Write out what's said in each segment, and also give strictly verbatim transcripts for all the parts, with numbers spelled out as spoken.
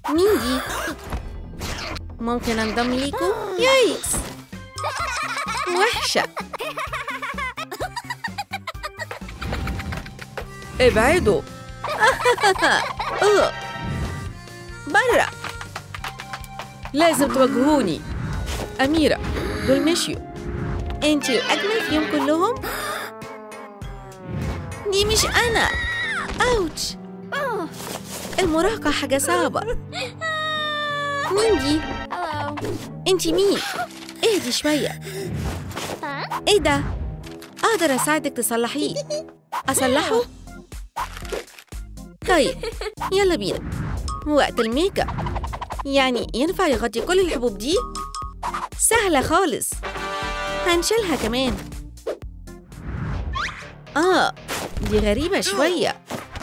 مين دي؟ ممكن انضم ليكوا؟ يايكس، وحشة. ابعدوا. أوه. برا. لازم تواجهوني. أميرة، دول مشيوا. انتي الأجمل فيهم كلهم؟ دي مش أنا. أوتش. المراهقة حاجة صعبة. مين دي؟ انتي مين؟ اهدي شوية. ايه ده؟ أقدر أساعدك تصلحيه. أصلحه؟ طيب يلا بينا. وقت الميك اب. يعني ينفع يغطي كل الحبوب دي؟ سهلة خالص. هنشيلها كمان. آه دي غريبة شوية.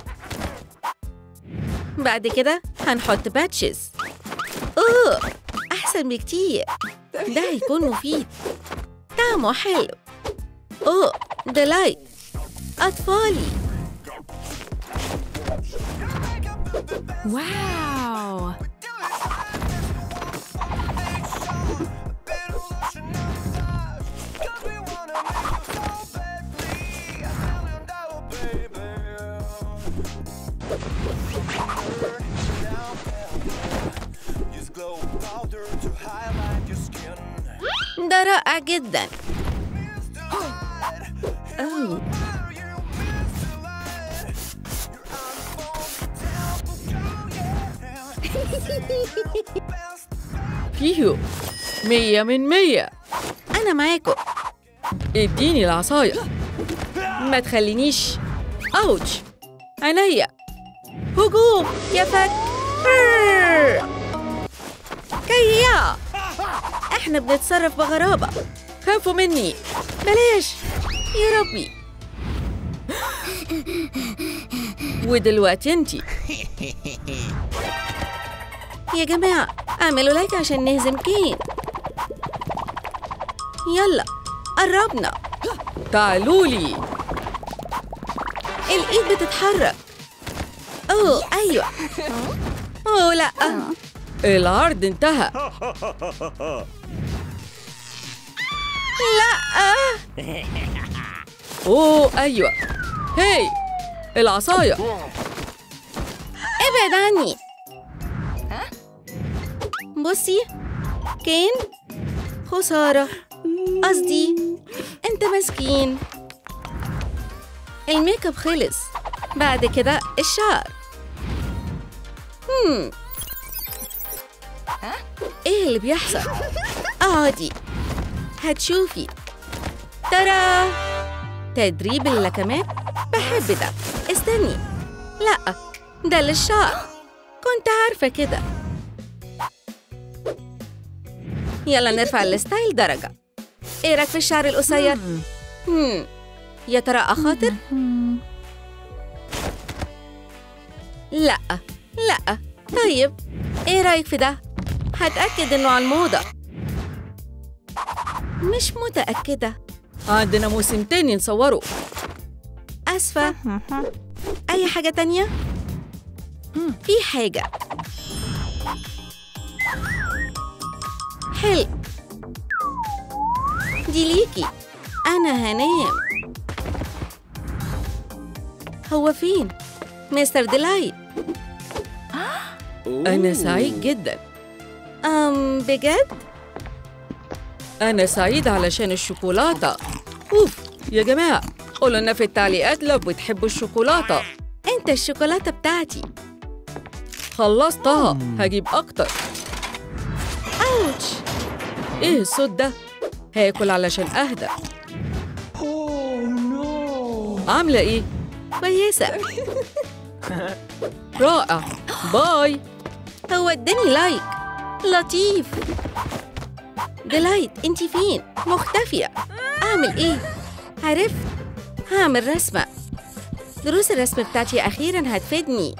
بعد كده هنحط باتشز. أوه أحسن بكتير. ده هيكون مفيد. طعمه حلو. أوه ديلايت. أطفالي. واو. ده رائع جدا. أوه. فيهو مية من مية. أنا معاكم. اديني العصاية. ما تخلينيش. أوتش. عينيا. هجوم يا فك. كيا. احنا بنتصرف بغرابة. خافوا مني. بلاش يا ربي. ودلوقتي انتي. يا جماعة اعملوا لايك عشان نهزم كين. يلا قربنا. تعالولي. الايد بتتحرك. اوه ايوه. اوه لا. العرض انتهى. لا. اوه ايوه. هاي العصاية. ابعد عني. بصي كين. خسارة. قصدي انت مسكين. الميك اب خلص. بعد كده الشعر. هم. ايه اللي بيحصل؟ اقعدي هتشوفي. ترى تدريب اللكمات. بحب ده. استني. لا ده للشعر. كنت عارفة كده. يلا نرفع الستايل درجة. ايه رأيك في الشعر القصير؟ هم. يا ترى أخاطر؟ لا لا. طيب ايه رأيك في ده؟ هتأكد انه على الموضة. مش متأكدة. عندنا موسم تاني نصوره. أسفة. أي حاجة تانية؟ في حاجة. حلو. دي ليكي. أنا هنام. هو فين؟ مستر ديلايت. أنا سعيد جدا. أم بجد؟ أنا سعيد علشان الشوكولاتة. أوف يا جماعة قولوا لنا في التعليقات لو بتحبوا الشوكولاتة. أنت الشوكولاتة بتاعتي. خلصتها. هجيب أكتر. أوتش. إيه الصوت ده؟ هاكل علشان أهدى. عاملة إيه؟ كويسة. رائع. باي. هو اداني لايك. لطيف. ديلايت انتي فين؟ مختفية. اعمل ايه؟ عرفت. هعمل رسمة. دروس الرسم بتاعتي اخيرا هتفيدني.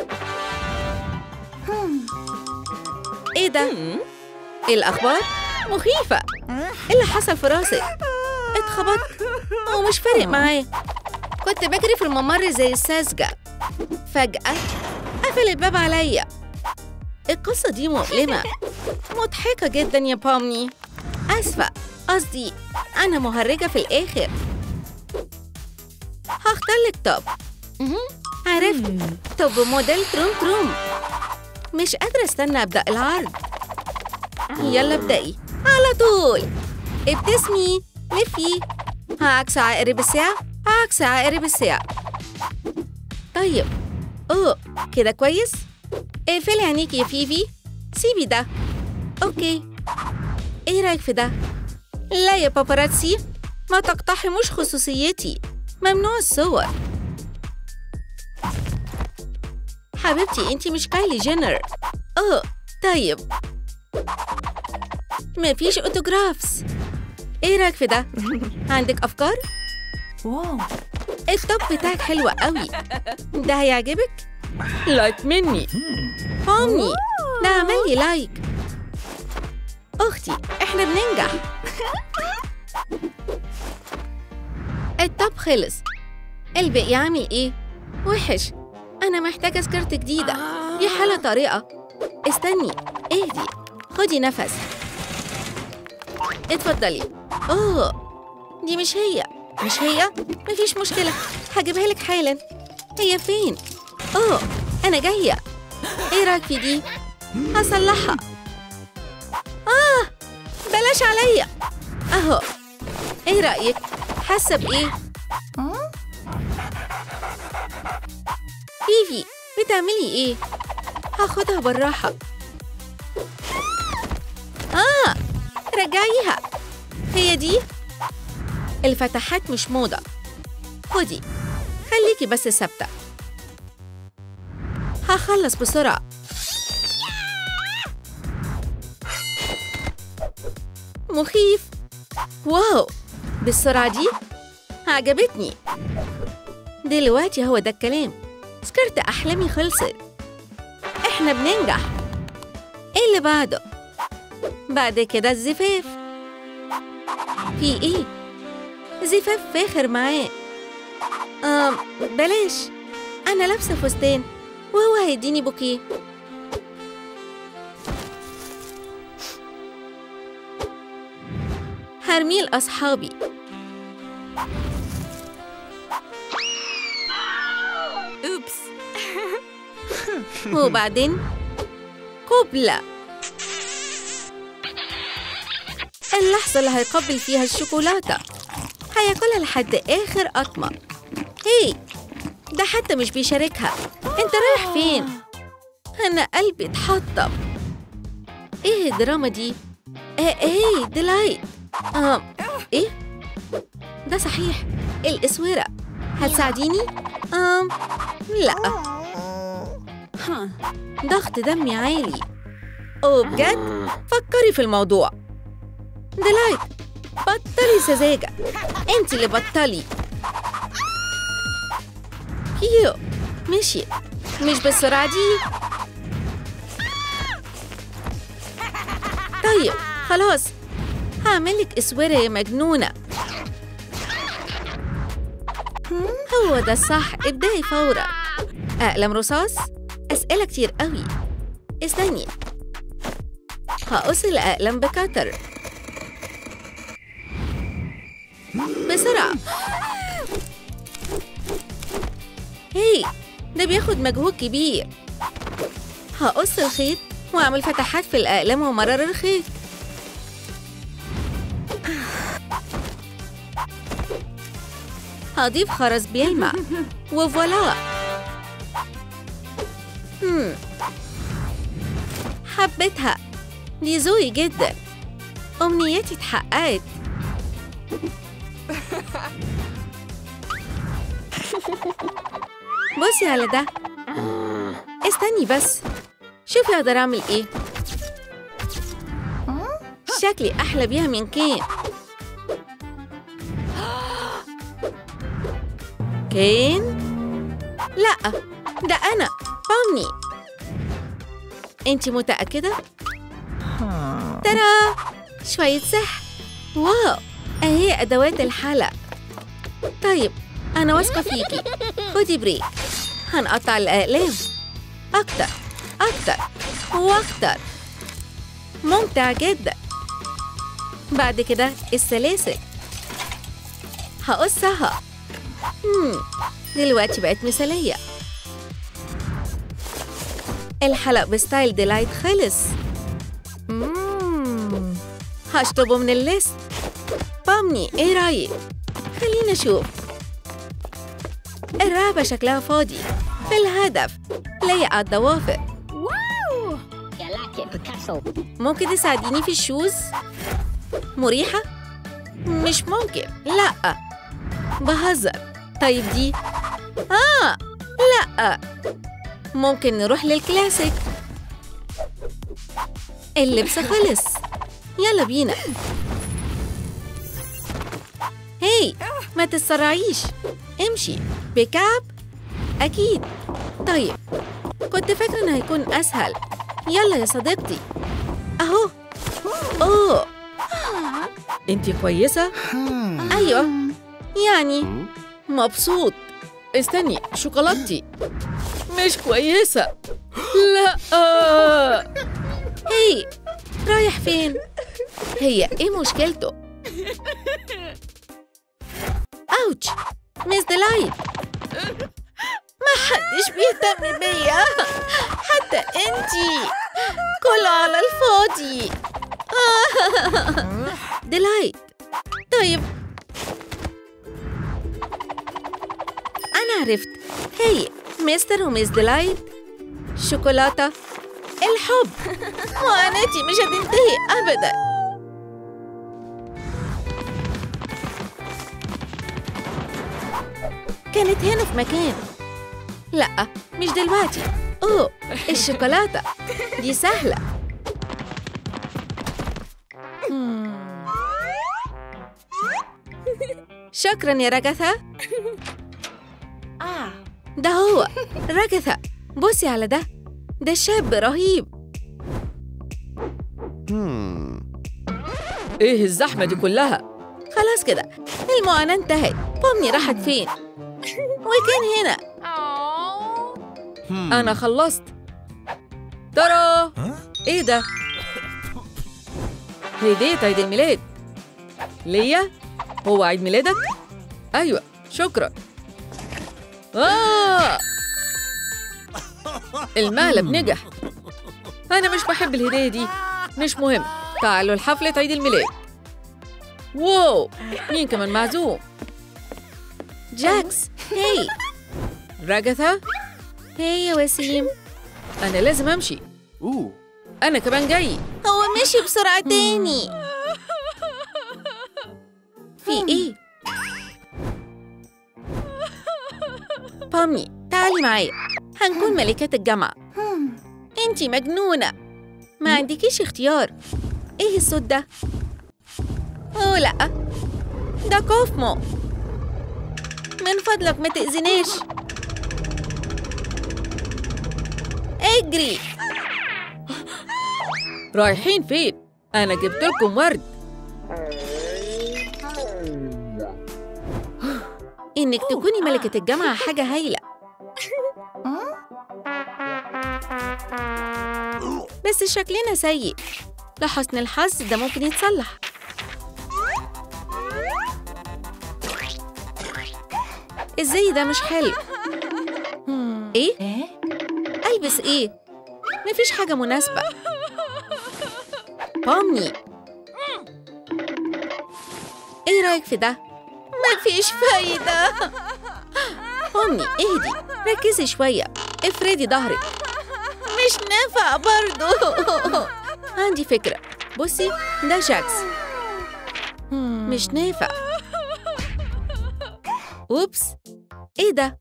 ايه ده؟ ايه الاخبار؟ مخيفة. ايه اللي حصل في راسك؟ اتخبطت ومش فارق معايا. كنت بجري في الممر زي الساذجة. فجأة قفل الباب عليا. القصة دي مؤلمة. مضحكة جدا يا بومني. أسفة، قصدي أنا مهرجة في الآخر. هختار لك توب. عرفت، توب موديل تروم تروم. مش قادرة استنى أبدأ العرض. يلا ابدأي على طول. ابتسمي، لفي. هعكس عقرب الساعة، هعكس عقرب الساعة. طيب، أوه كده كويس. اقفلي عينيكي يا فيفي. سيبي ده. أوكي، إيه رأيك في ده؟ لا يا باباراتسي، ما تقتحموش خصوصيتي. ممنوع الصور. حبيبتي انتي مش كايلي جينر. اوه طيب، مفيش اوتوغرافز. ايه رايك في ده؟ عندك افكار؟ واو، التوب بتاعك حلو قوي. ده هيعجبك؟ لايك مني. فهمني، ده عمل لي لايك. اختي احنا بننجح. التوب خلص. الباقي عامل ايه؟ وحش. أنا محتاجة سكرت جديدة. دي حالة طريقة. استني، اهدي، خدي نفس. اتفضلي. أوه، دي مش هي. مش هي؟ مفيش مشكلة، هجيبها لك حالا. هي فين؟ أوه، أنا جاية. إيه رأيك في دي؟ هصلحها. آه، بلاش عليا. أهو، إيه رأيك؟ حاسة بإيه؟ فيفي بتعملي ايه؟ هاخدها بالراحة. آه، رجعيها. هي دي؟ الفتحات مش موضة. خدي، خليكي بس ثابتة. هخلص بسرعة. مخيف. واو، بالسرعة دي؟ عجبتني. دلوقتي هو ده الكلام. سكرت أحلامي خلصت. إحنا بننجح. إيه اللي بعده؟ بعد كده الزفاف. في إيه؟ زفاف فاخر معاه. آه بلاش، أنا لابسة فستان وهو هيديني بوكيه. هرميه لأصحابي. أوبس. وبعدين قبلة. اللحظة اللي هيقبل فيها الشوكولاتة. هياكلها لحد آخر قطمة. هي، ده حتى مش بيشاركها. انت رايح فين؟ أنا قلبي اتحطم. ايه الدراما دي؟ ايه ايه ديلايت. آه. ايه؟ ده صحيح، الإسورة. هتساعديني؟ آم لا. ضغط دمي عالي. أوه بجد؟ فكري في الموضوع. ديلايت، بطلي سذاجة. انتي اللي بطلي. كيو، مشي. مش بالسرعة دي. طيب خلاص، هعملك إسورة يا مجنونة. هو ده الصح، ابدأي فورا. أقلم رصاص؟ أسئلة كتير قوي. استني، هقص الأقلام بكتر. بسرعة. هي، ده بياخد مجهود كبير. هقص الخيط وأعمل فتحات في الأقلام ومرر الخيط. هضيف خرز بيلمع وفوالا. هم. حبيتها، دي ذوقي جدا. أمنياتي اتحققت. بصي على ده. استني بس، شوفي أقدر أعمل إيه. شكلي أحلى بيها من كين. كين؟ لأ، ده أنا بومني. أنتي متأكدة؟ ترى شوية سحر. واو، أهي أدوات الحلق. طيب أنا واثقة فيكي. خدي بريك. هنقطع الأقلام. أكتر أكتر. واختر. ممتع جدا. بعد كده السلاسل هقصها. مم. دلوقتي بقت مثالية. الحلق بستايل ديلايت خلص. مم. هشطبه من الليست. بامني ايه رايك؟ خلينا نشوف. الرقبة شكلها فاضي. في الهدف لايق على الضوافر. واو. I like it, Picasso. ممكن تساعديني في الشوز؟ مريحة؟ مش ممكن. لأ بهزر. طيب دي؟ آه لأ. ممكن نروح للكلاسيك. اللبس خلص. يلا بينا. هاي ما تتسرعيش. امشي. بكعب؟ أكيد. طيب كنت فاكرة إنه هيكون أسهل. يلا يا صديقتي. أهو. أوه أنتي كويسة؟ أيوة يعني مبسوط. استني شوكولاتتي مش كويسة. لا. هي رايح فين؟ هي ايه مشكلته؟ اوتش مس ديلايت. ما حدش بيهتم بيا حتى انتي. كله على الفاضي. ديلايت. طيب أنا عرفت. هي مستر وميس ديلايت. شوكولاتة. الحب. معاناتي مش هتنتهي أبداً. كانت هنا في مكان. لأ مش دلوقتي. أوه الشوكولاتة دي سهلة. شكراً يا رجثة. Ah. ده هو رجثة. بصي على ده. ده شاب رهيب. ايه الزحمة دي كلها؟ خلاص كده المعاناة انتهت. بامني راحت فين؟ وكان هنا. أنا خلصت. ترى ايه ده؟ هدية عيد الميلاد ليا. هو عيد ميلادك؟ أيوة شكرا. آه المقلب نجح. أنا مش بحب الهدية دي. مش مهم. تعالوا لحفلة عيد الميلاد. واو مين كمان معزوم؟ جاكس. هاي رجثة. هاي يا وسيم. أنا لازم أمشي. أوه. أنا كمان جاي. هو مشي بسرعة تاني. في إيه؟ بامي تعالي معايا. هنكون ملكات الجامعة. انتي مجنونة. ما عندكيش اختيار. ايه الصوت ده؟ اوه لأ ده كوفمو. من فضلك ما تأذناش. اجري. رايحين فين؟ أنا جبت لكم ورد. إنك تكوني ملكة الجامعة حاجة هايلة. بس شكلنا سيء. لحسن الحظ ده ممكن يتصلح. الزي ده مش حلو. ايه؟ ألبس ايه؟ مفيش حاجة مناسبة. بامني ايه رأيك في ده؟ مفيش فايدة. بامني اهدي. ركزي شوية. افردي ظهرك. مش نافع برضو. عندي فكرة. بصي ده جاكس. مش نافع. أوبس ايه ده؟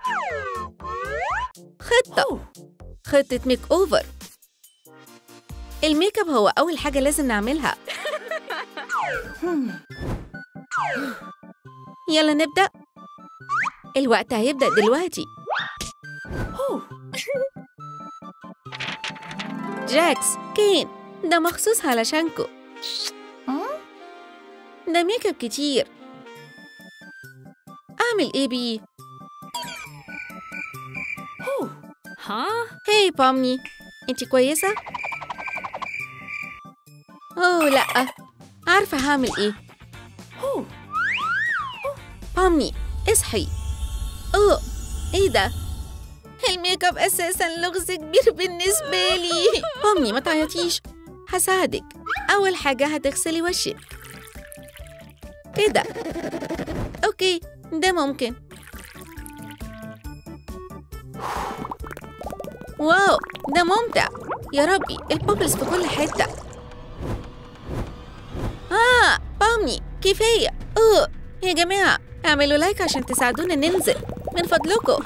خطة. خطة ميك أوفر. الميك اب هو أول حاجة لازم نعملها. يلا نبدأ. الوقت هيبدأ دلوقتي. جاكس كين ده مخصوص علشانكو. ده ميك اب كتير. أعمل إيه بيه؟ ها؟ هاي بامني أنتي كويسة؟ أوه لأ، عارفة هعمل إيه. بامي اصحي. أوه إيه ده؟ الميك اب أساساً لغز كبير بالنسبة لي. بامي ما تعيطيش، هساعدك. أول حاجة هتغسلي وشك. إيه ده؟ أوكي ده ممكن. واو ده ممتع. يا ربي البوبلز في كل حتة. آه بامي كفاية. أوه يا جماعة اعملوا لايك عشان تساعدونا ننزل من فضلكم.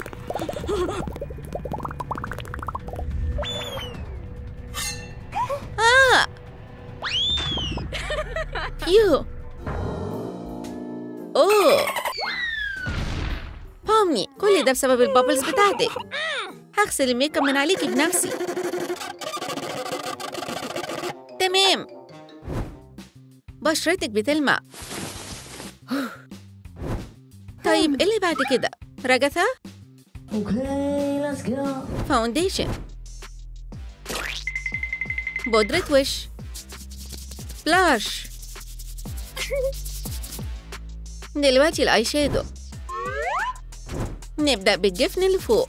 آه يو أوه بامي كل ده بسبب البابلز بتاعتك. هغسل الميك اب من عليكي بنفسي. تمام. بشرتك بتلمع. طيب ايه اللي بعد كده؟ رجثة؟ Okay, let's go. فاونديشن، بودرة وش، بلاش. دلوقتي الاي شادو. نبدأ بالجفن اللي فوق.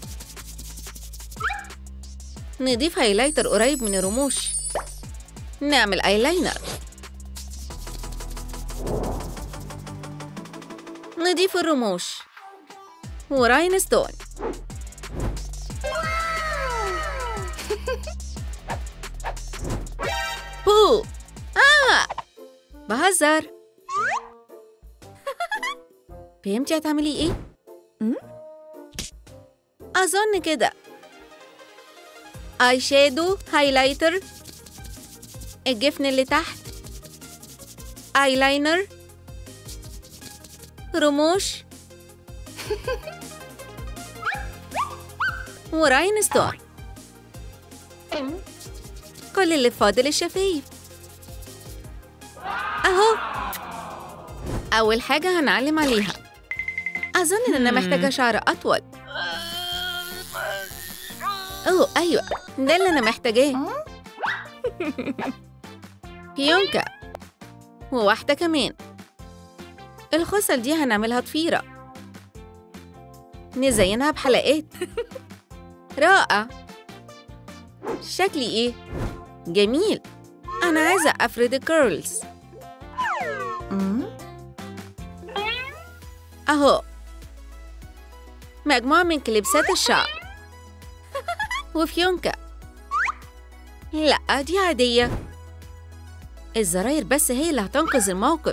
نضيف هايلايتر قريب من الرموش. نعمل ايلاينر. نضيف الرموش وراينستون. بو آه بهزر. فهمتي هتعملي ايه؟ أظن كده. اي شادو، هايلايتر، الجفن اللي تحت، ايلاينر، رموش وراينستون. كل اللي فاضل الشفايف اهو. اول حاجة هنعلم عليها. اظن ان انا محتاجة شعر اطول. اوه ايوه ده اللي انا محتاجاه. فيونكة وواحدة كمان. الخصل دي هنعملها ضفيرة. نزينها بحلقات. رائع. شكلي ايه؟ جميل. انا عايزة افرد الكيرلز. اهو مجموعة من كليبسات الشعر. وفيونكة. لا دي عادية. الزراير بس هي اللي هتنقذ الموقف.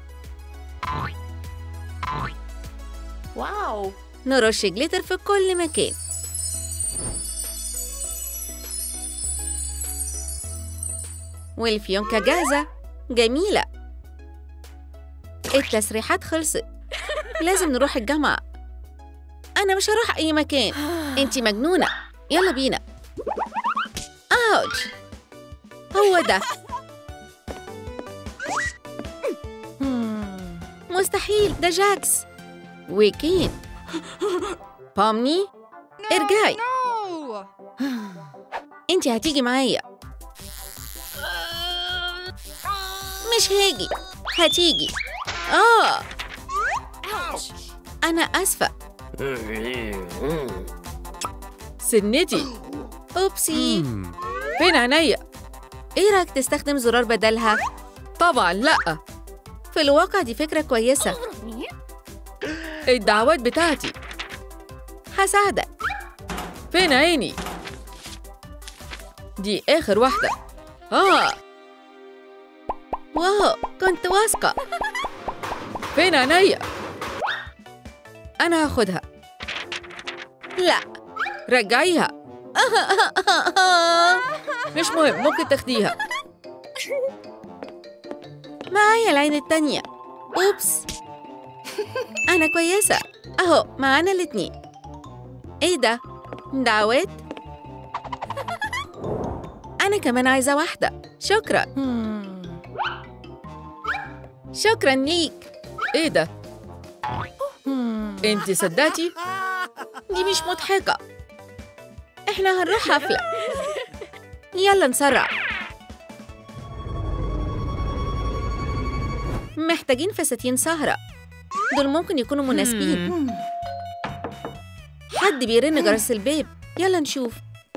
واو. نرش جليتر في كل مكان. والفيونكة جاهزة. جميلة. التسريحات خلصت. لازم نروح الجامعة. أنا مش هروح أي مكان. أنتي مجنونة. يلا بينا. أوتش. هو ده. مستحيل ده جاكس. وكين. بامني ارجعي. انتي هتيجي معايا. مش هاجي. هتيجي. اه انا اسفة. سنتي. اوبسي. فين عينيا؟ ايه رايك تستخدم زرار بدلها؟ طبعا لا. في الواقع دي فكرة كويسة. الدعوات بتاعتي. هساعدك. فين عيني؟ دي آخر واحدة. آه واو كنت واثقة. فين عينيا؟ أنا هاخدها. لا رجعيها. مش مهم ممكن تاخديها. معايا العين التانية. أوبس. أنا كويسة. أهو معانا الاتنين. إيه ده؟ دعوات؟ أنا كمان عايزة واحدة. شكراً. شكراً ليك. إيه ده؟ أنتي صدقتي؟ دي مش مضحكة. إحنا هنروح حفلة. يلا نسرع. محتاجين فساتين سهرة، دول ممكن يكونوا مناسبين. حد بيرن جرس الباب، يلا نشوف.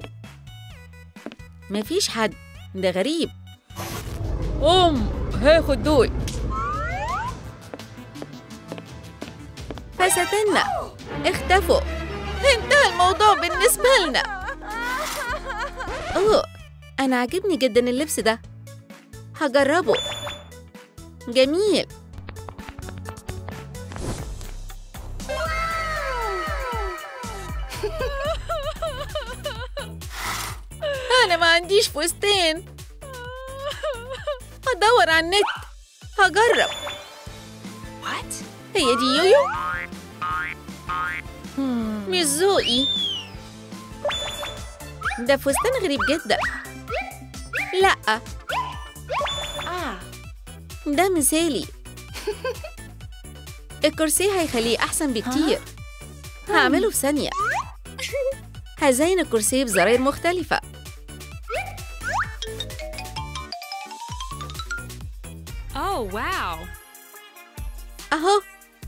مفيش حد، ده غريب. أم هاخد دول. فساتيننا اختفوا، انتهى الموضوع بالنسبة لنا. أوه، أنا عاجبني جدا اللبس ده، هجربه. جميل. أنا ما عنديش فستان، هدور على النت، هجرب. هي دي يويو؟ مش ذوقي، ده فستان غريب جدا. لأ، ده مثالي. الكرسي هيخليه أحسن بكتير. هعمله في ثانية. هزين الكرسي بزراير مختلفة. Oh, wow. أهو،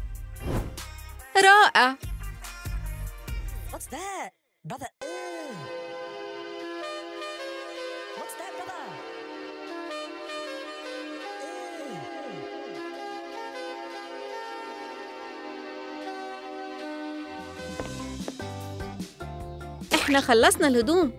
رائع. What's that, brother? Ooh. What's that, brother? إحنا خلصنا الهدوم.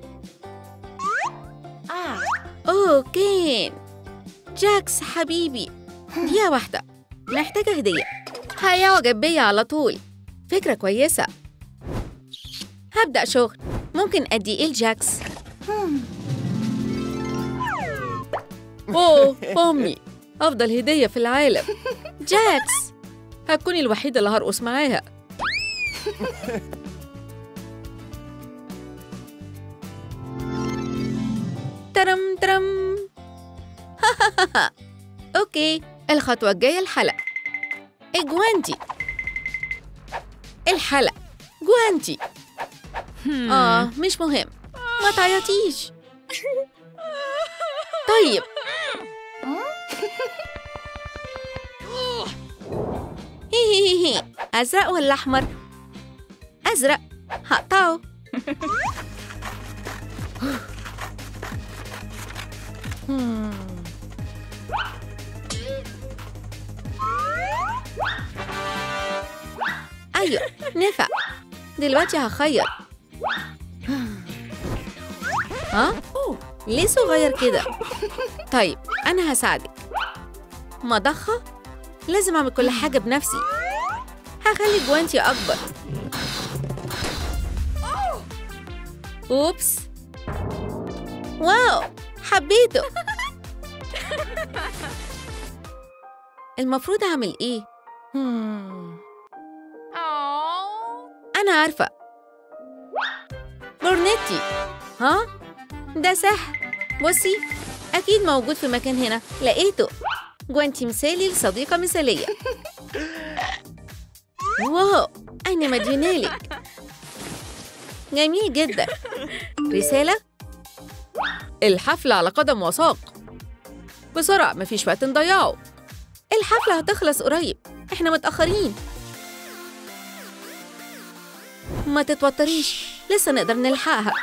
أوه كين، جاكس حبيبي، دقيقة واحدة، محتاجة هدية. هيعجب بيا على طول، فكرة كويسة. هبدأ شغل. ممكن أدي إيه لجاكس؟ أوه أمي، أفضل هدية في العالم. جاكس، هتكوني الوحيدة اللي هرقص معاها. ترم ترم. أوكي، الخطوة الجاية الحلق. الجوانتي، الحلق، جوانتي. آه مش مهم، ما تعيطيش. طيب. هي هي هي أزرق ولا أحمر؟ أزرق، هقطعه. أيوة نفع. دلوقتي هخيط. ها؟ ليه صغير كده؟ طيب أنا هساعدك. مضخة؟ لازم أعمل كل حاجة بنفسي. هخلي جوانتي أكبر. أوبس. واو، حبيته. المفروض أعمل إيه؟ أنا عارفة. لورنيتي. ها؟ ده سحر. بصي، أكيد موجود في مكان هنا. لقيته. جوانتي مثالي لصديقة مثالية. واو، أنا مديونالك. جميل جدا. رسالة؟ الحفلة على قدم وساق. بسرعة، مفيش وقت نضيعه. الحفلة هتخلص قريب، إحنا متأخرين. ما تتوتريش، لسه نقدر نلحقها.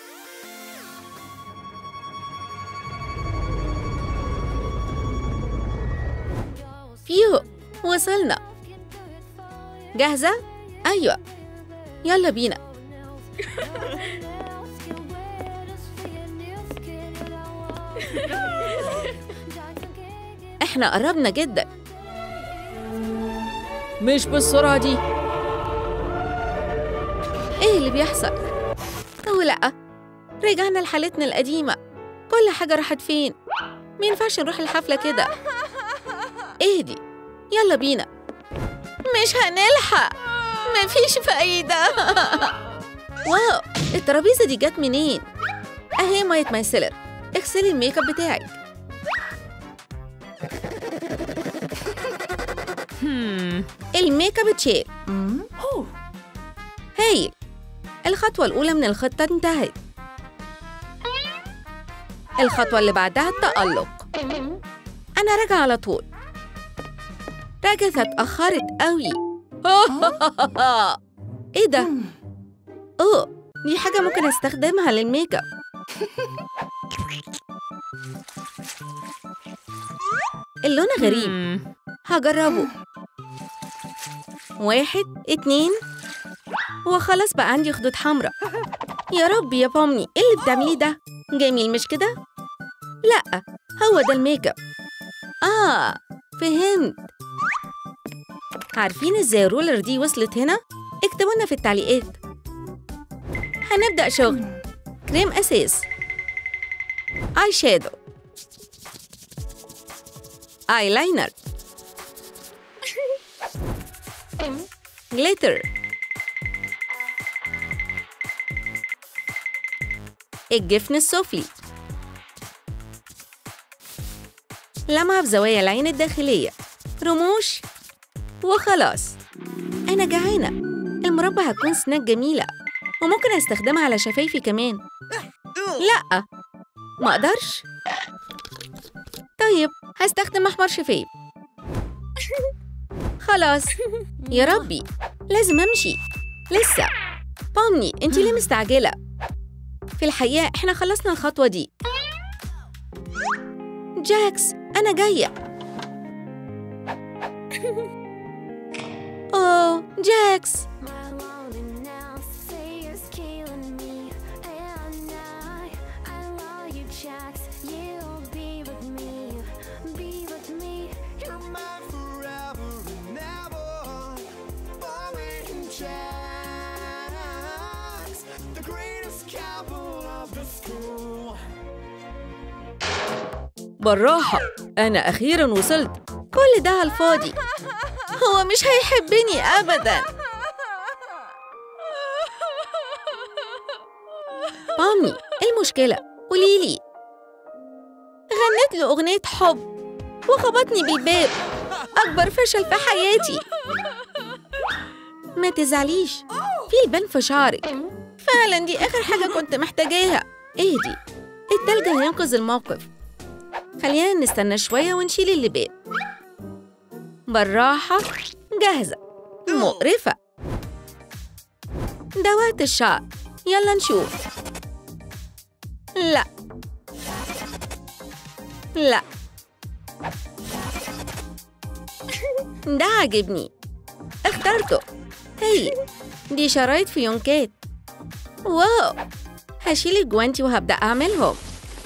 فيو، وصلنا. جاهزة؟ أيوة، يلا بينا. إحنا قربنا جدا. مش بالسرعة دي. إيه اللي بيحصل؟ أو لأ، رجعنا لحالتنا القديمة. كل حاجة راحت فين؟ ما ينفعش نروح الحفلة كده. اهدي، يلا بينا. مش هنلحق، مفيش فايدة. واو، الترابيزة دي جت منين؟ أهي مية مايسيلر. اغسلي الميك اب بتاعك. الميك اب اتشال. هايل. الخطوة الأولى من الخطة انتهت. الخطوة اللي بعدها التألق. أنا راجعة على طول. راجثة اتأخرت قوي. إيه ده؟ أوه، دي حاجة ممكن أستخدمها للميك اب. اللون غريب، هجربه. واحد اتنين وخلاص بقى عندي خدود حمراء. يا ربي يا بومني، إيه اللي بتعمليه ده؟ جميل مش كده؟ لأ، هو ده الميك اب. آه فهمت. عارفين إزاي الرولر دي وصلت هنا؟ اكتبوا لنا في التعليقات. هنبدأ شغل. كريم أساس، آي شادو، آي لاينر، جليتر، الجفن السفلي، لمعة في زوايا العين الداخلية، رموش، وخلاص. أنا جعانة. المربى هتكون سناك جميلة وممكن أستخدمها على شفايفي كمان. لأ، ما أقدرش. طيب هستخدم أحمر شفايف. خلاص. يا ربي، لازم أمشي. لسه. بومني، أنتي ليه مستعجلة؟ في الحقيقة إحنا خلصنا الخطوة دي. جاكس، أنا جاية. أوه جاكس. بالراحة، أنا أخيراً وصلت. كل ده على الفاضي. هو مش هيحبني أبداً. بومني، إيه المشكلة؟ قوليلي. غنيت له أغنية حب وخبطني بالباب. أكبر فشل في حياتي. ما تزعليش، في البان في شعرك. فعلاً دي آخر حاجة كنت محتاجاها. اهدي، التلج هينقذ الموقف. خلينا نستنى شوية ونشيل اللبان. بالراحة. جاهزة. مقرفة. ده وقت الشعر. يلا نشوف. لا لا، ده عجبني. اخترته. هي دي شرايط فيونكات. واو، هشيل الجوانتي وهبدأ أعملهم.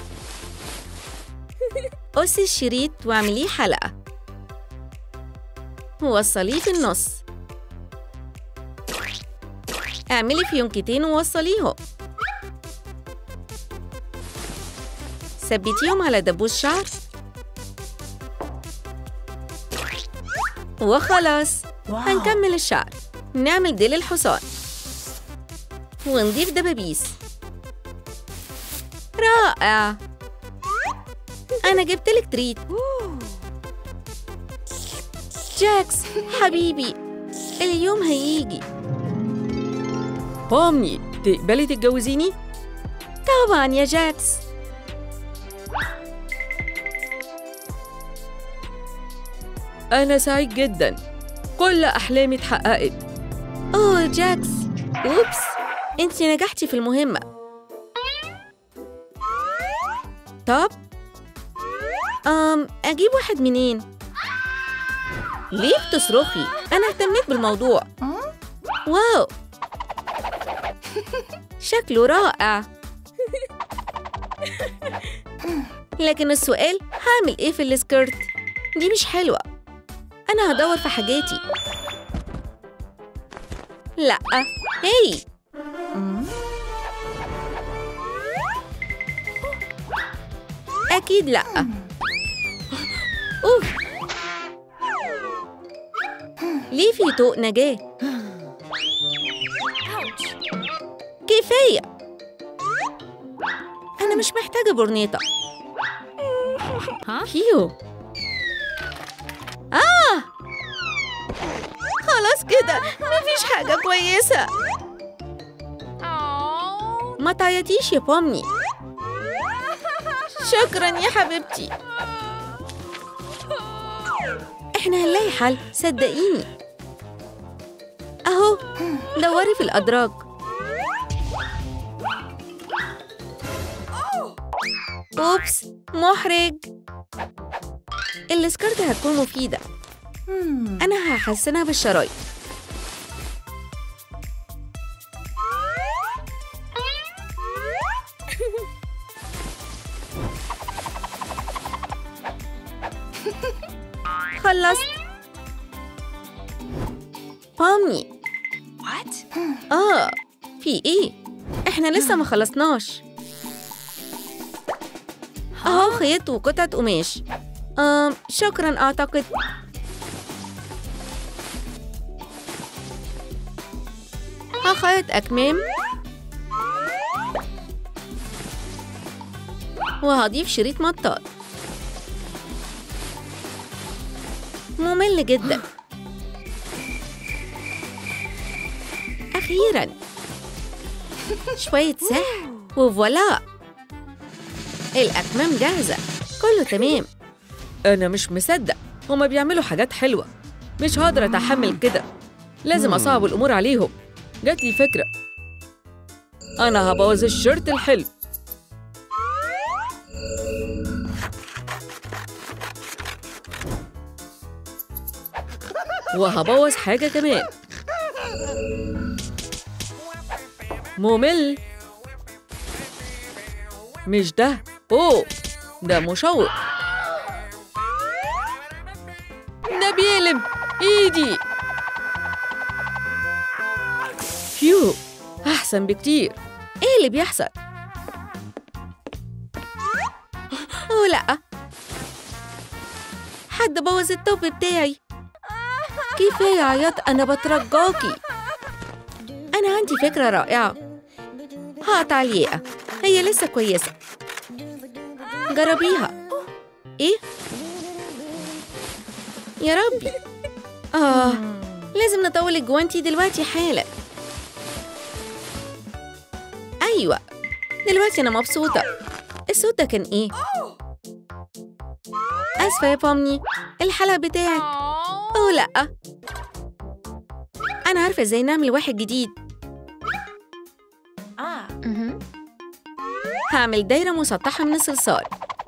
قصي الشريط واعمليه حلقة. ووصليه في النص. اعملي فيونكتين ووصليهم. ثبتيهم على دبوس شعر. وخلاص. هنكمل الشعر. نعمل ديل الحصان ونضيف دبابيس. رائع. أنا جبتلك تريت. جاكس حبيبي، اليوم هيجي. بومني، تقبلي تتجوزيني؟ طبعاً يا جاكس. أنا سعيد جداً. كل أحلامي اتحققت. أوه جاكس، أوبس، أنتي نجحتي في المهمة. طب أم أجيب واحد منين؟ ليه بتصرخي؟ أنا اهتميت بالموضوع. واو، شكله رائع. لكن السؤال، هعمل إيه في السكيرت؟ دي مش حلوة. أنا هدور في حاجاتي. لأ، هي أكيد لأ. أوف، ليه في طوق نجاة؟ كفاية. أنا مش محتاجة برنيطة. هيو. آه خلاص كده، مفيش حاجة كويسة. ما تعيطيش يا بومني. شكراً يا حبيبتي. إحنا هنلاقي حل، صدقيني. أهو، دوري في الأدراج. أوبس، محرج. السكرت هتكون مفيدة. أنا هحسنها بالشرايط. خلصت. بامي. What? آه، في إيه؟ إحنا لسه ما خلصناش. أهو خيط وقطعة قماش. آه، شكراً أعتقد. هخيط أكمام وهضيف شريط مطاط. ممل جداً. أخيراً شوية سحر وفوالا، الأكمام جاهزة، كله تمام. أنا مش مصدق، هما بيعملوا حاجات حلوة. مش هقدر أتحمل كده، لازم أصعب الأمور عليهم. جات لي فكرة، أنا هبوظ الشيرت الحلو. وهبوظ حاجة كمان. ممل. مش ده. أوه، ده مشوق. ده بيقلب إيدي. فيو، أحسن بكتير. إيه اللي بيحصل؟ أوه لأ، حد بوظ التوب بتاعي. كفاية عياط، أنا بترجاكي. أنا عندي فكرة رائعة. هقطع الياقة، هي لسه كويسة. جربيها. إيه؟ يا ربي. آه، لازم نطول الجوانتي دلوقتي حالا. أيوة، دلوقتي أنا مبسوطة. الصوت ده كان إيه؟ آسفة يا بامني، الحلقة بتاعك. أوه لأ، أنا عارفة إزاي نعمل واحد جديد. Ah. هعمل دايرة مسطحة من الصلصال.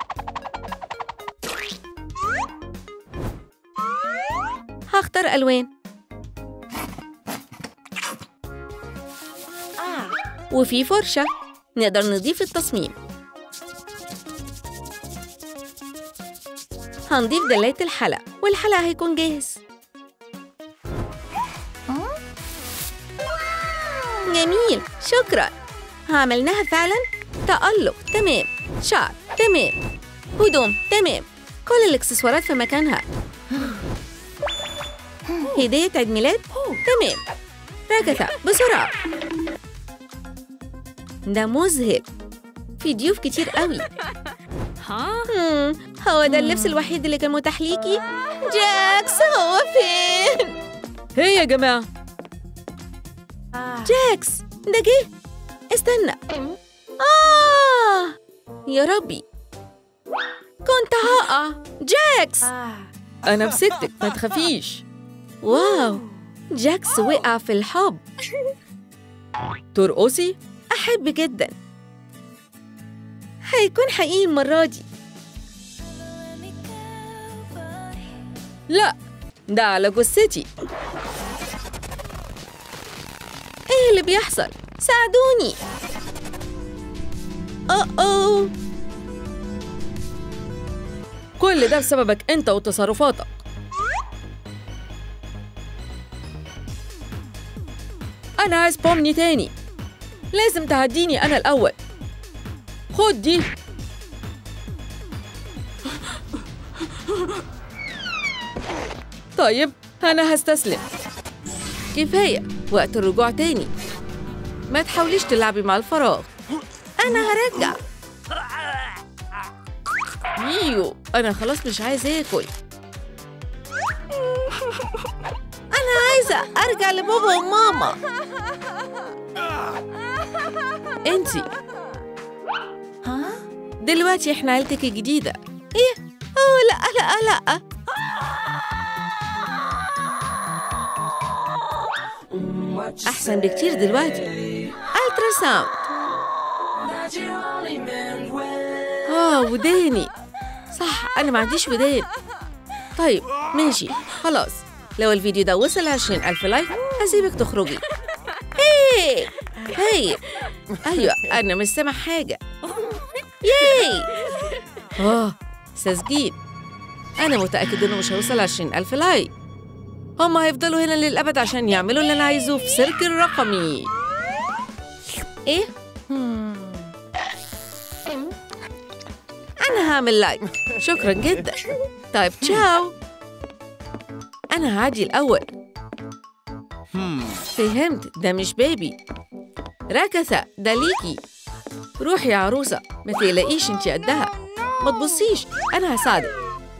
هختار ألوان. Ah. وفي فرشة نقدر نضيف التصميم. هنضيف دلات الحلقة والحلقة هيكون جاهز. جميل، شكراً. عملناها فعلاً. تألق، تمام. شعر، تمام. هدوم، تمام. كل الإكسسوارات في مكانها. هدية عيد ميلاد، تمام. ركثة بسرعة. ده مذهل، في ضيوف كتير قوي. Huh? مم، هو ده اللبس الوحيد اللي كان متاح ليكي؟ جاكس هو فين؟ هي يا جماعة. Ah. جاكس ده جه. استنى. آه يا ربي، كنت هقع. جاكس، Ah. أنا مسكتك، ما تخافيش. واو، جاكس وقع في الحب. ترقصي؟ أحب جدا. هيكون حقيقي المرة دي. لا، ده على جثتي. ايه اللي بيحصل؟ ساعدوني. أوه أوه، كل ده بسببك انت وتصرفاتك. انا عايز بومني تاني. لازم تهديني انا الاول. خد دي. طيب، انا هستسلم. كفاية، وقت الرجوع تاني. ما تحاوليش تلعبي مع الفراغ. أنا هرجع. ييو، أنا خلاص مش عايزة آكل. أنا عايزة أرجع لبابا وماما. أنتي Huh? دلوقتي إحنا عيلتك الجديدة. إيه؟ أوه لأ لأ لأ. أحسن بكتير دلوقتي. ألترا ساوند. آه وداني. صح أنا ما عنديش ودان. طيب ماشي خلاص، لو الفيديو ده وصل عشرين ألف لايك هسيبك تخرجي. هاي هاي أيوة أنا مش سامع حاجة. ياي آه تسجيل. أنا متأكد إنه مش هيوصل عشرين ألف لايك. هما هيفضلوا هنا للأبد عشان يعملوا اللي أنا عايزه في سيرك الرقمي. إيه؟ أنا هعمل لايك. شكرا جدا. طيب تشاو. أنا هعدي الأول. فهمت، ده مش بيبي. ركثة ده ليكي. روحي يا عروسة، ما تقلقيش انتي قدها. ما تبصيش، أنا هساعدك.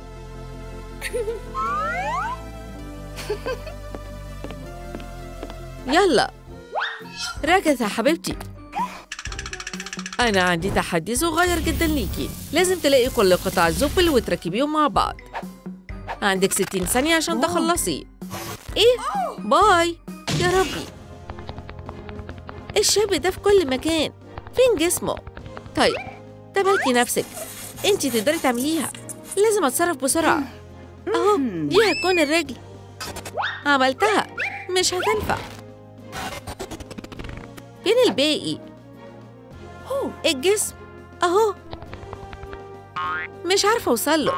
يلا ركثة حبيبتي، أنا عندي تحدي صغير جدا ليكي. لازم تلاقي كل قطع الزبل وتركبيهم مع بعض. عندك ستين ثانية عشان تخلصي. إيه؟ باي يا ربي، الشاب ده في كل مكان. فين جسمه؟ طيب تباركي نفسك، انتي تقدري تعمليها. لازم اتصرف بسرعة. اهو دي هتكون الرجل. عملتها، مش هتنفع. فين الباقي؟ الجسم اهو، مش عارفة اوصله.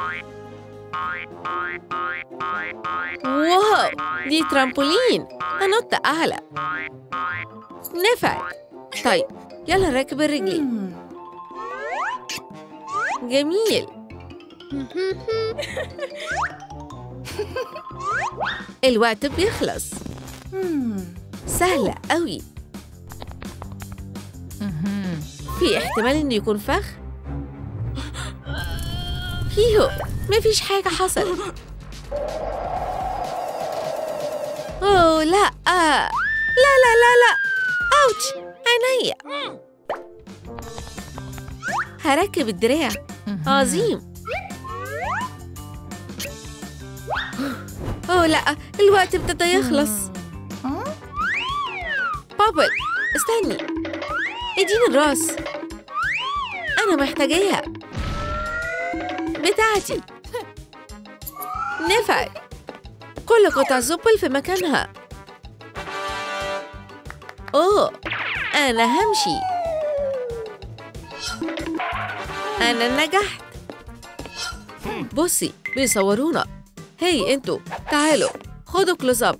واو دي ترامبولين، هنط اعلى. نفعت. طيب يلا راكب الرجلين. جميل. الوقت بيخلص. سهلة قوي. في احتمال انه يكون فخ. فيهو مفيش حاجة حصلت. اوه لا لا لا لا لا، اوتش عينيا. هركب الدراع. عظيم. اوه لا، الوقت ابتدى يخلص. بابل استني، اديني الراس، انا محتاجاها. بتاعتي. نفعت. كل قطع الزبل في مكانها. اوه انا همشي. انا نجحت. بصي بيصورونا. هاي انتوا تعالوا خدوا كلوز اب.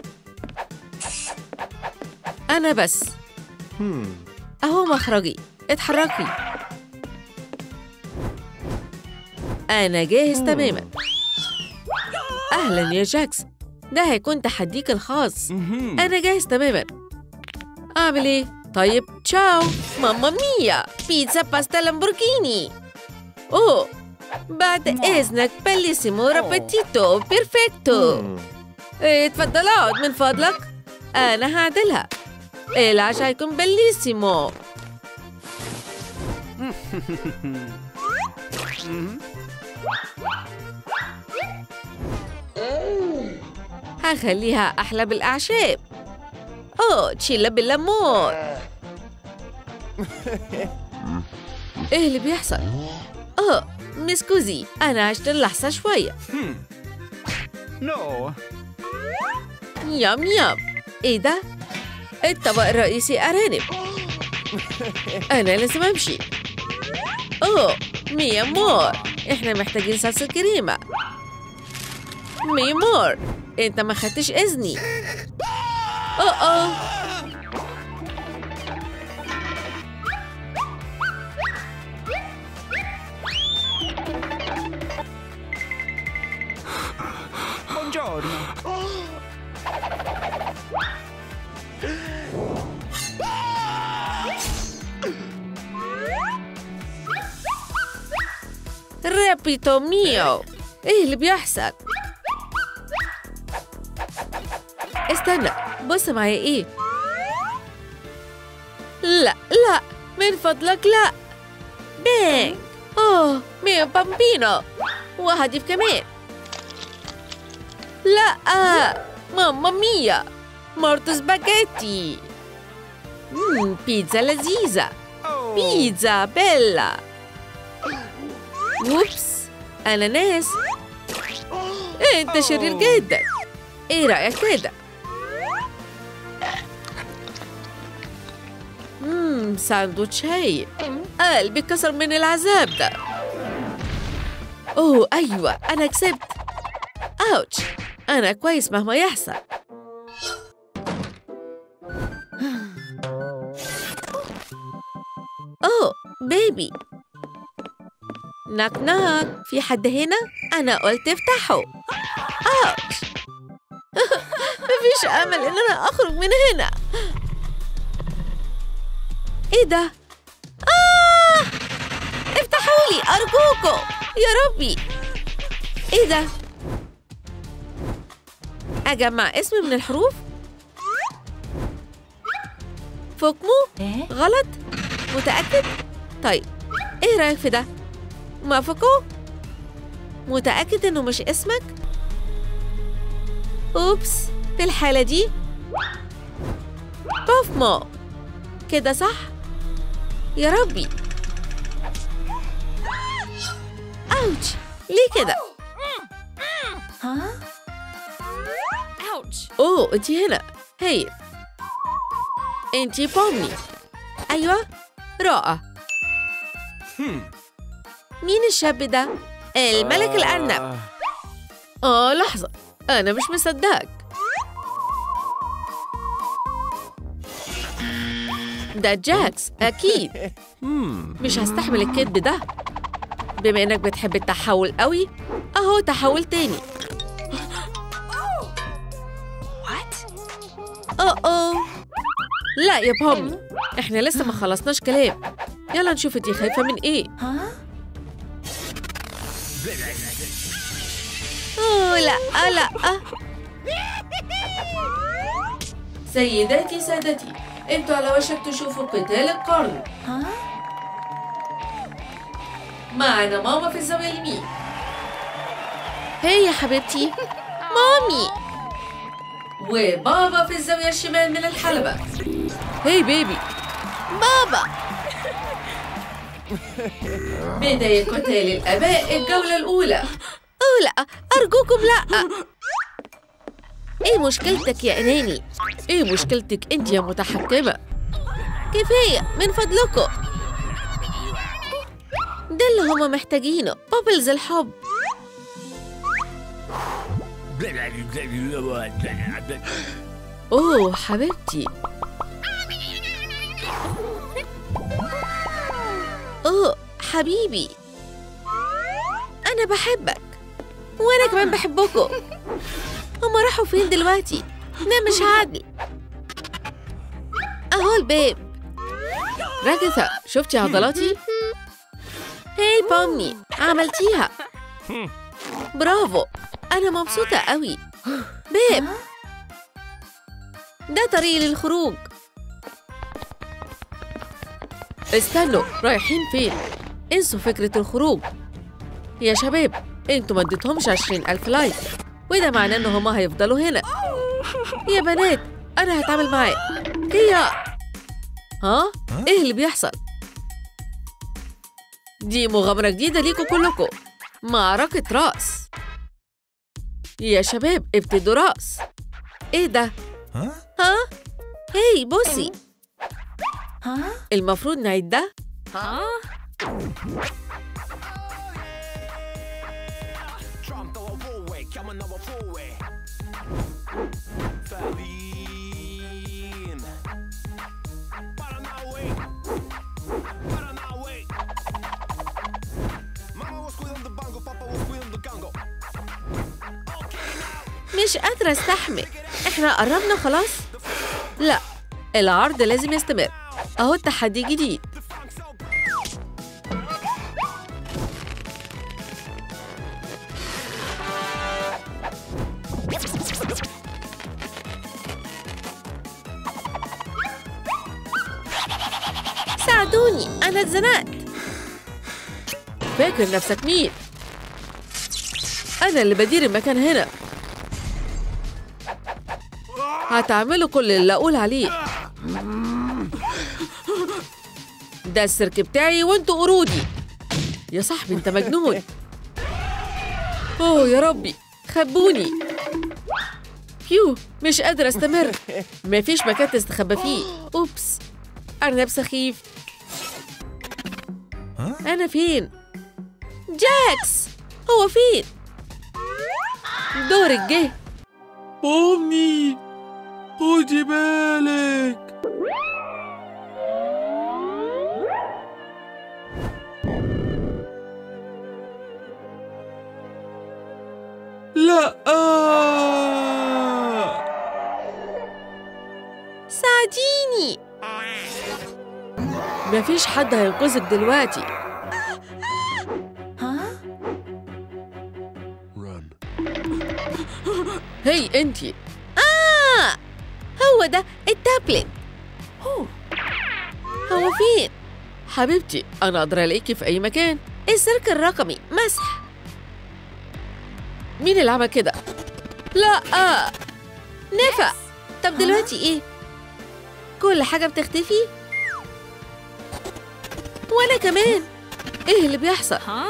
انا بس اهو مخرجي. اتحركي. انا جاهز تماما. اهلا يا جاكس، ده هيكون تحديك الخاص. انا جاهز تماما. اعمل ايه؟ طيب تشاو. ماما ميا، بيتزا باستا لامبورجيني. اوه بعد اذنك، بليسيمو رابيتيتو بيرفكتو. اتفضل اقعد من فضلك، انا هعدلها. العشاء هيكون بليسيمو. هخليها احلى بالاعشاب. اوه تشيلا بالليمون. ايه اللي بيحصل؟ اوه مسكوزي، انا عشت اللحظة شوية. نو. يام يام. ايه ده؟ الطبق الرئيسي ارانب. انا لازم امشي. اوه ميا مور، احنا محتاجين صلصة كريمة. ميا مور، انت ما خدتش اذني. اوه اوه Buongiorno. رابيتو ميو، ايه اللي بيحصل؟ استنى، بص معايا ايه. لا لا من فضلك لا. بينج. اوه ميو بامبينو، وهدف كمان. لا ماما ميا، مارتو سباجيتي. مم، بيتزا لذيذة. بيتزا بيلا. ووبس، أناناس. أنت شرير جدا. إيه رأيك كده؟ مم، ساندوتش هاي. قلبي كسر من العذاب ده. أوه أيوة، أنا كسبت. أوتش، أنا كويس مهما يحصل. أوه بيبي. ناك ناك، في حد هنا؟ أنا قلت افتحوا. أوتش. مفيش أمل إن أنا أخرج من هنا. إيه ده؟ آه! افتحوا لي أرجوكم يا ربي. إيه ده؟ أجمع اسم من الحروف؟ فوكمو؟ إيه؟ غلط؟ متأكد؟ طيب إيه رأيك في ده؟ مافوكو؟ متأكد إنه مش اسمك؟ أوبس، في الحالة دي بوفمو. كده صح؟ يا ربي. أوتش، ليه كده؟ ها؟ Ouch. أوه أنتي هنا. هاي، أنتي بومي. أيوة، رائع. مين الشاب ده؟ الملك الأرنب. آه لحظة، أنا مش مصدقك. ده جاكس أكيد. مش هستحمل الكذب ده. بما إنك بتحب التحول قوي، أهو تحول تاني. أوه أوه، لا يا بومي، إحنا لسه ما خلصناش كلام. يلا نشوف انتي خايفة من إيه. ها؟ أوه لا لا. سيداتي سادتي، انتوا على وشك تشوفوا قتال القرن. ها؟ معنا ماما في الزاوية اليمين. هي يا حبيبتي مامي. وبابا في الزاوية الشمال من الحلبة. هي بيبي. بابا. بداية قتال الآباء الجولة الأولى. أوه لا، أرجوكم لا. إيه مشكلتك يا أناني؟ إيه مشكلتك أنت يا متحكمة؟ كفاية من فضلكم. ده اللي هما محتاجينه، بابلز الحب. أوه حبيبتي. أوه حبيبي، أنا بحبك وأنا كمان بحبكم. هما راحوا فين دلوقتي؟ ده مش عادل. أهو الباب. راجثة، شفتي عضلاتي؟ هاي بومي، عملتيها. برافو، أنا مبسوطة قوي. باب، ده طريقي للخروج. استنوا، رايحين فين؟ انسوا فكرة الخروج. يا شباب، انتوا ما اديتهمش عشرين ألف لايك، وده معناه ان هما هيفضلوا هنا. يا بنات، انا هتعامل معاه. هي ها؟ ايه اللي بيحصل؟ دي مغامرة جديدة ليكوا كلكم. معركة رأس. يا شباب ابتدوا رأس. ايه ده؟ ها؟ ها؟ هاي بصي، ها؟ المفروض نعيد ده. ها؟ مش قادرة استحمل. احنا قربنا خلاص؟ لا، العرض لازم يستمر. اهو التحدي جديد. ساعدوني، أنا اتزنقت. فاكر نفسك مين؟ أنا اللي بدير المكان هنا. هتعملوا كل اللي أقول عليه. ده السيرك بتاعي وانتوا قرودي. يا صاحبي انت مجنون. اوه يا ربي، خبوني. فيو، مش قادرة استمر. مفيش مكان تستخبى فيه. اوبس، أرنب سخيف. أنا فين؟ جاكس، هو فين؟ دورك جه. أمي خدي بالك. لا، ساعديني. مفيش حد هينقذك دلوقتي. ها؟ هي انتي. آه، هو ده التابلت. أوه. هو فين؟ حبيبتي أنا أقدر ألاقيكي في أي مكان. السيرك الرقمي مسح. مين اللي عمل كده؟ لا، نفع. طب دلوقتي إيه؟ كل حاجة بتختفي؟ وأنا كمان. إيه اللي بيحصل؟ ها؟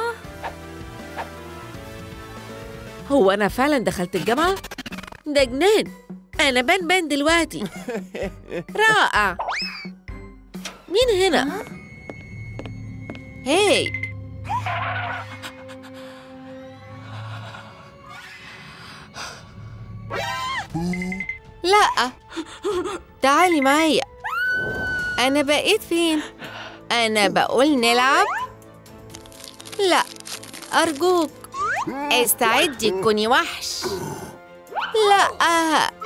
هو أنا فعلا دخلت الجامعة؟ ده جنان. أنا بان بان دلوقتي. رائع. مين هنا؟ هاي، لا، تعالي معايا. أنا بقيت فين؟ أنا بقول نلعب؟ لا، أرجوك استعدي تكوني وحش. لا.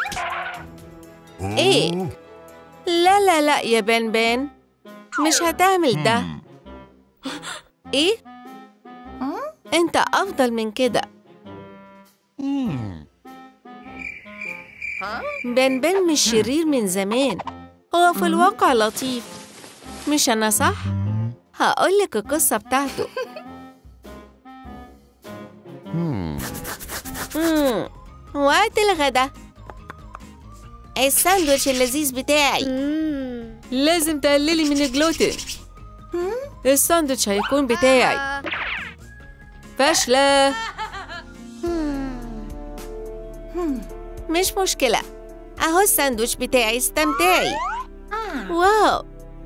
إيه؟ لا لا لا يا بان بان، مش هتعمل ده. إيه؟ أنت أفضل من كده. بان بان مش شرير من زمان، هو في الواقع لطيف. مش أنا صح؟ هقولك القصة بتاعته. مم. وقت الغدا. الساندويتش اللذيذ بتاعي. لازم تقللي من الجلوتين. الساندويتش هيكون بتاعي. فاشلة. مش مشكلة، أهو الساندويتش بتاعي، استمتعي. واو،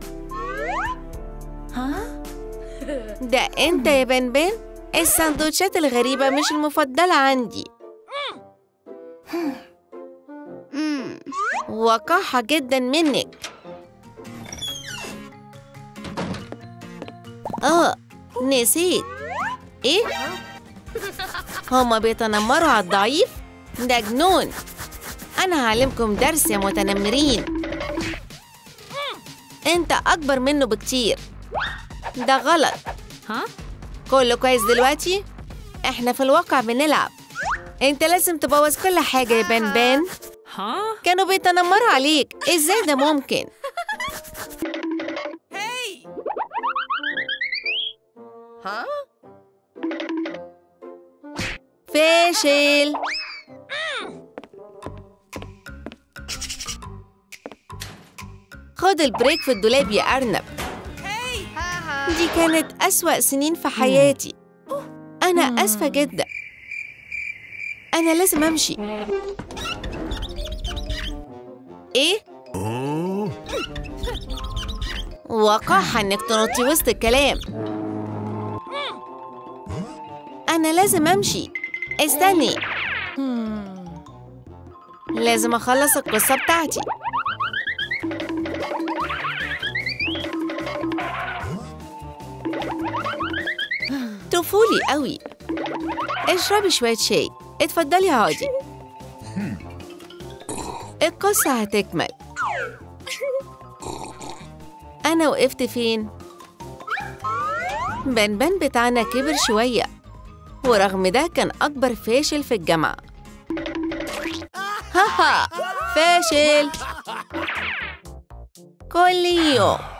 ها؟ ده أنت يا بان بان؟ الساندوتشات الغريبة مش المفضلة عندي. وقاحة جدا منك. آه، نسيت. إيه؟ هما بيتنمروا على الضعيف؟ ده جنون. أنا هعلمكم درس يا متنمرين. أنت أكبر منه بكتير. ده غلط. ها؟ كله كويس دلوقتي؟ إحنا في الواقع بنلعب. أنت لازم تبوظ كل حاجة يا بان بان. ها؟ كانوا بيتنمروا عليك، إزاي ده ممكن؟ ها؟ فاشل. خد البريك في الدولاب يا أرنب. دي كانت أسوأ سنين في حياتي. أنا آسفة جدا. أنا لازم أمشي. إيه؟ وقاحة إنك تنطي وسط الكلام. أنا لازم أمشي. استني، لازم أخلص القصة بتاعتي. طفولي قوي. اشربي شوية شاي. اتفضلي اقعدي. القصة هتكمل. أنا وقفت فين؟ بان بان بتاعنا كبر شوية، ورغم ده كان أكبر فاشل في الجامعة. هاها، فاشل كل يوم.